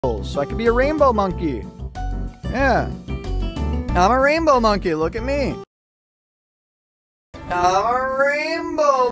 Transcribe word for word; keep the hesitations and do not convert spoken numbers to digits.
so I could be a rainbow monkey. Yeah. I'm a rainbow monkey. Look at me. I'm a rainbow